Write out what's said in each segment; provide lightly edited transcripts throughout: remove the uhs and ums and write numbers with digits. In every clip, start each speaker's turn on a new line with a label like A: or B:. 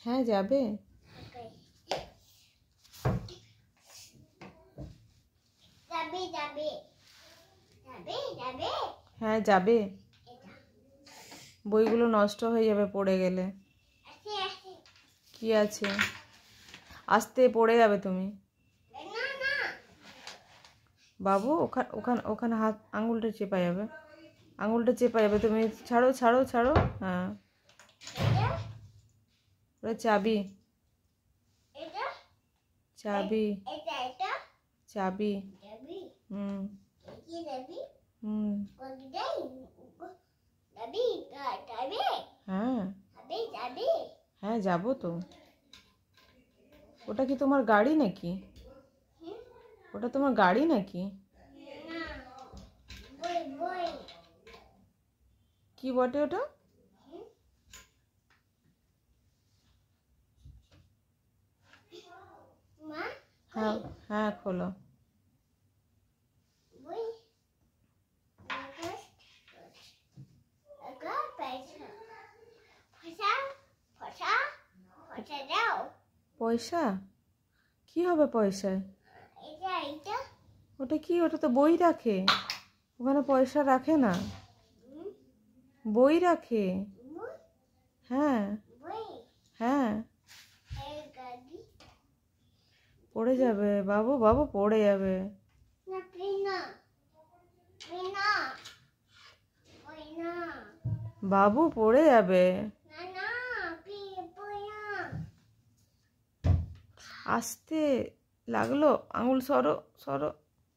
A: হ্যাঁ যাবে। হ্যাঁ যাবে। বইগুলো নষ্ট হয়ে যাবে পড়ে গেলে। কি আছে? আস্তে পড়ে যাবে তুমি। বাবু ওখানে ওখানে ওখানে হাত আঙুলটা চেপা যাবে, আঙুলটা চেপা যাবে। তুমি ছাড়ো ছাড়ো ছাড়ো। হ্যাঁ ওটা চাবি, চাবি, চাবি। হুম হুম হ্যাঁ হ্যাঁ যাবো তো। ওটা কি তোমার গাড়ি নাকি? ওটা তোমার গাড়ি নাকি? কি বটে ওটা? হ্যাঁ হ্যাঁ খোলো। পয়সা? কি হবে পয়সায়? ওটা কি? ওটা তো বই রাখে, ওখানে পয়সা রাখে না, বই রাখে। হ্যাঁ হ্যাঁ পড়ে যাবে বাবু, বাবু পড়ে যাবে। বাবু পড়ে যাবে। আস্তে লাগলো, আঙুল সরো সরো।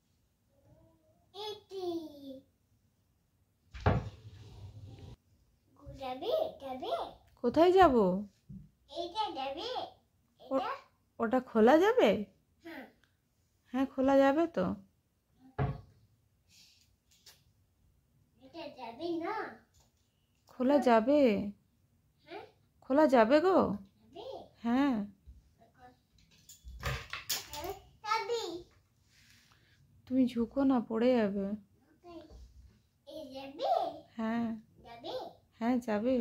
A: কোথায় যাব? ওটা খোলা যাবে? হ্যাঁ খোলা যাবে তো। খোলা যাবে, খোলা যাবে গো। হ্যাঁ তুমি ঝুঁকো না, পড়ে যাবে। হ্যাঁ হ্যাঁ যাবে।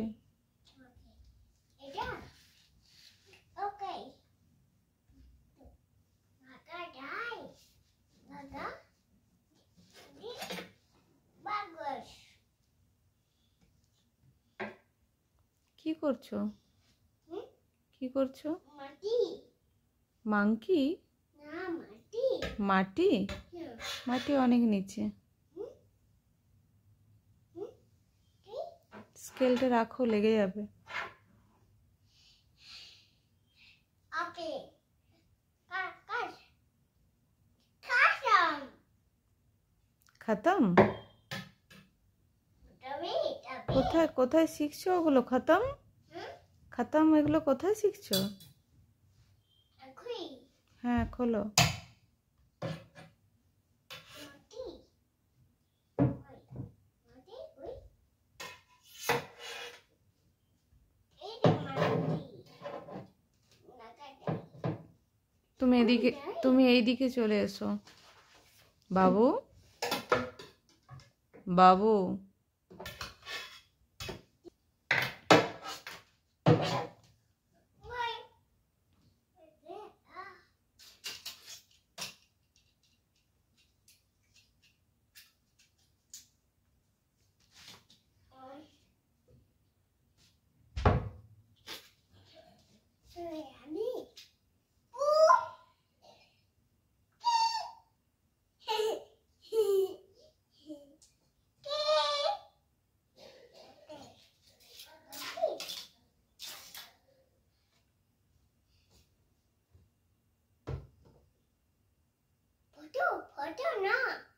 A: কি করছো? কি করছো? মাংকি? মাটি? মাটি অনেক নিচে। স্কেলটা রাখো, লেগে যাবে। খতম? কোথায় কোথায় শিখছো ওগুলো? খতম খতম এগুলো কোথায় শিখছো? হ্যাঁ খোলো। তুমি এইদিকে চলে এসো। বাবু, বাবু
B: ফটো না